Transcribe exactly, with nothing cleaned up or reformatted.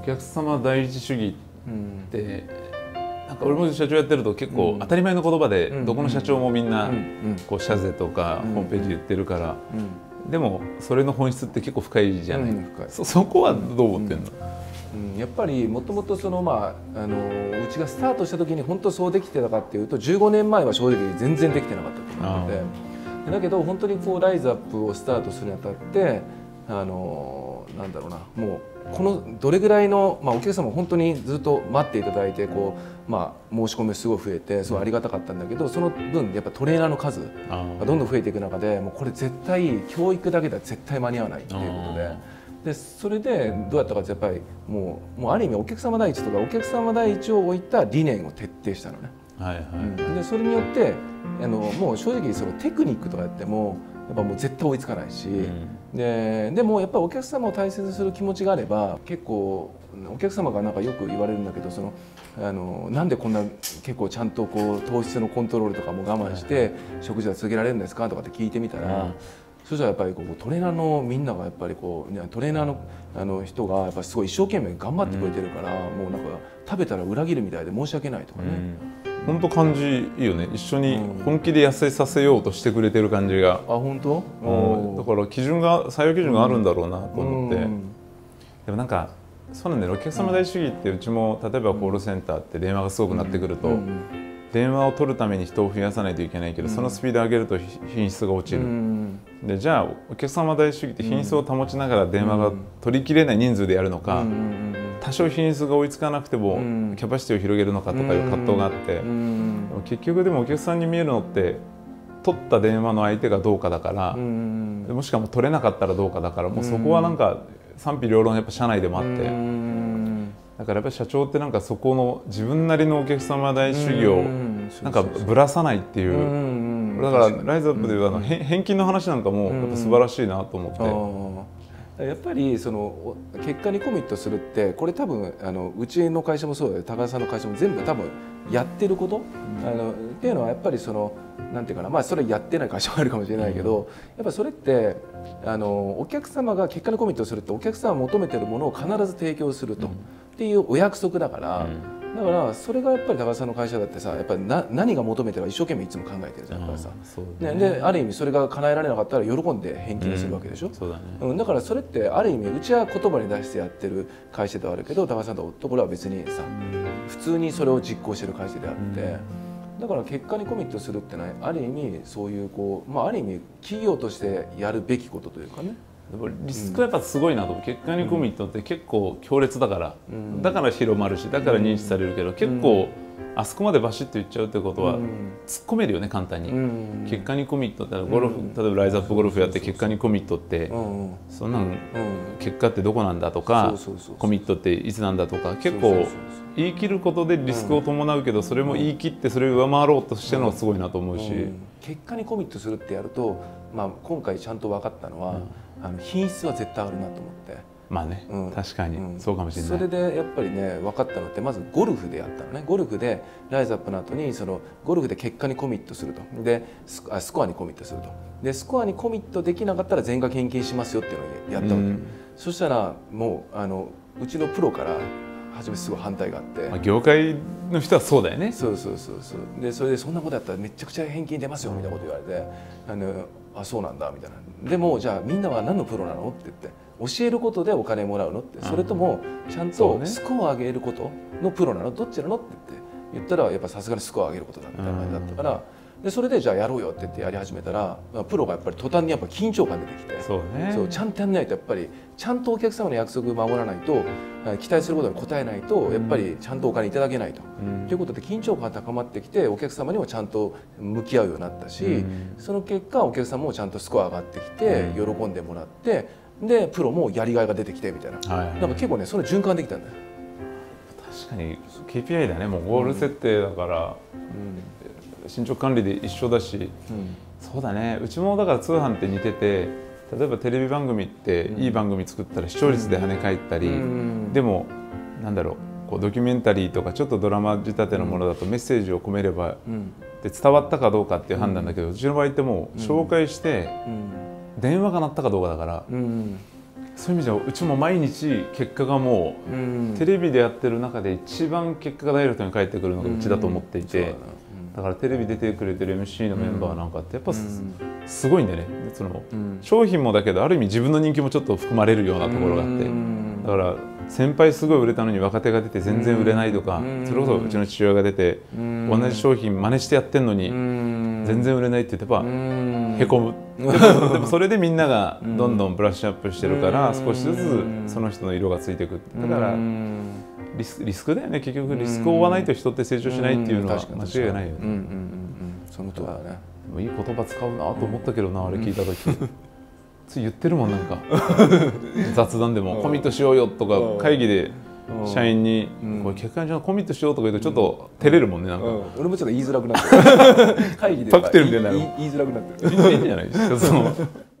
客様第一主義って、なんか俺も社長やってると結構当たり前の言葉でどこの社長もみんなこう社税とかホームページ言ってるから、でもそれの本質って結構深いじゃない。そ, そこはどう思ってんの？ うん、やっぱりもともとそのまああのうちがスタートした時に本当そうできてたかっていうとじゅうごねんまえは正直全然できてなかったと思ってて、だけど本当にこうライズアップをスタートするにあたってあのなんだろうな、もうこのどれぐらいの、まあ、お客様本当にずっと待っていただいてこう、まあ、申し込みすごい増えてすごいありがたかったんだけど、その分やっぱトレーナーの数がどんどん増えていく中でもうこれ絶対教育だけでは絶対間に合わないっていうことで。でそれでどうやったかってやっぱりもう、もうある意味お客様第一とかお客様第一を置いた理念を徹底したのね。はいはい、うん、でそれによってあのもう正直そのテクニックとかやってもやっぱもう絶対追いつかないし、うん、で, でもやっぱりお客様を大切にする気持ちがあれば結構お客様がなんかよく言われるんだけど、そのあのなんでこんな結構ちゃんとこう糖質のコントロールとかも我慢して食事は続けられるんですかとかって聞いてみたら。うん、そしたらやっぱりこうトレーナーのみんながやっぱりこうトレーナーのあの人がやっぱすごい一生懸命頑張ってくれてるから、うん、もうなんか食べたら裏切るみたいで申し訳ないとかね。 本当、うん、感じいいよね。一緒に本気で痩せさせようとしてくれてる感じが。 うん、あ本当？ うん、だから基準が採用基準があるんだろうなと思って。うん、でもなんかそうなんだよ。お客様大主義ってうちも例えばコールセンターって電話がすごくなってくると。うんうん、電話を取るために人を増やさないといけないけど、うん、そのスピードを上げると品質が落ちる、うん、でじゃあお客様大主義って品質を保ちながら電話が取りきれない人数でやるのか、うん、多少品質が追いつかなくてもキャパシティを広げるのかとかいう葛藤があって、うん、結局でもお客さんに見えるのって取った電話の相手がどうかだから、うん、もしかも取れなかったらどうかだから、もうそこはなんか賛否両論やっぱ社内でもあって。うん、だからやっぱり社長ってなんかそこの自分なりのお客様大主義をなんかぶらさないっていう、だからライズアップでいうあの返金の話なんかもやっぱ素晴らしいなと思って。 やっぱりその結果にコミットするってこれ多分あのうちの会社もそうだよ、高田さんの会社も全部多分やってること、うん、あのっていうのはやっぱりそのなんていうかな、まあそれやってない会社もあるかもしれないけど、うん、やっぱそれってあのお客様が結果にコミットするってお客様が求めてるものを必ず提供すると。うん、っていうお約束だから、うん、だからそれがやっぱり高田さんの会社だってさ、やっぱりな何が求めてるか一生懸命いつも考えてるじゃん、やっぱりさ、ね、である意味それが叶えられなかったら喜んで返金するわけでしょ、うん、そうだね、うん、だからそれってある意味うちは言葉に出してやってる会社ではあるけど、高田さんのところは別にさ、うん、普通にそれを実行してる会社であって、うん、だから結果にコミットするってのはある意味そういうこう、まあ、ある意味企業としてやるべきことというかね。 リスクはやっぱすごいなと思う。結果にコミットって結構強烈だから、うん、だから広まるし、だから認知されるけど、うん、結構あそこまでバシッと言っちゃうってことは、うん、突っ込めるよね簡単に、うん、結果にコミットってゴルフ、うん、例えばライズアップゴルフやって結果にコミットって、うん、そんなん、うん、結果ってどこなんだとか、コミットっていつなんだとか、結構言い切ることでリスクを伴うけど、それも言い切ってそれを上回ろうとしてるのがすごいなと思うし、うんうん、 結果にコミットするってやると、まあ、今回ちゃんと分かったのは、うん、あの品質は絶対あるなと思って。 まあね、うん、確かに、うん、そうかもしれない。 それでやっぱりね分かったのってまずゴルフでやったのね。ゴルフでライズアップの後にそのゴルフで結果にコミットすると、でスコ、スコアにコミットすると、でスコアにコミットできなかったら全額返金しますよっていうのをやったわけ、うん、そしたらもうあのうちのプロから初めすごい反対があって、 まあ、業界の人はそうだよね。 そうそうそうそう。でそれでそんなことやったらめちゃくちゃ返金出ますよみたいなこと言われて、あのあそうなんだみたいな。でもじゃあみんなは何のプロなのって言って、教えることでお金もらうのって、それともちゃんとスコアを上げることのプロなの、どっちなのって言って言ったら、やっぱさすがにスコアを上げることだみたいな感じだったから、でそれでじゃあやろうよって言ってやり始めたら、プロがやっぱり途端にやっぱ緊張感出てきて、 そうね、 そうちゃんとやんないとやっぱりちゃんとお客様の約束を守らないと、期待することに応えないとやっぱりちゃんとお金いただけないと、うん、ということで緊張感が高まってきて、お客様にもちゃんと向き合うようになったし、うん、その結果お客様もちゃんとスコア上がってきて、うん、喜んでもらって、でプロもやりがいが出てきてみたいな、はいはい、なんか結構ねその循環できたんだよ。 確かに ケーピーアイ だね。もうゴール設定だから、うん、進捗管理で一緒だし、うん、そうだね。うちもだから通販って似てて、例えばテレビ番組っていい番組作ったら視聴率で跳ね返ったり、うん、でもなんだろう、こうドキュメンタリーとかちょっとドラマ仕立てのものだとメッセージを込めれば、うん、で伝わったかどうかっていう判断だけど、うちの場合ってもう紹介して、うん、電話が鳴ったかどうかだから、うん、 そういう意味じゃうちも毎日結果がもう、うん、テレビでやってる中で一番結果がダイレクトに返ってくるのがうちだと思っていて、うん、だからテレビ出てくれてる エムシー のメンバーなんかってやっぱ す,、うん、すごいんでね、その、うん、商品もだけどある意味自分の人気もちょっと含まれるようなところがあって、うん、だから先輩すごい売れたのに若手が出て全然売れないとか、うん、それこそうちの父親が出て、うん、同じ商品真似してやってんのに、うん、全然売れないって言ってやっぱ、うん、へこむでも、でもそれでみんながどんどんブラッシュアップしてるから、うん、少しずつその人の色がついていく。だからリスク、リスクだよね。結局リスクを負わないと人って成長しないっていうのは間違いがないよね。 その通りだね。 でもいい言葉使うなと思ったけどな、あれ聞いた時つい言ってるもん、なんか雑談でもコミットしようよとか会議で社員にこれ結果にコミットしようとか言うとちょっと照れるもんね。なんか俺もちょっと言いづらくなってる会議でパクってるみたいな言いづらくなってる。 いいんじゃないですか。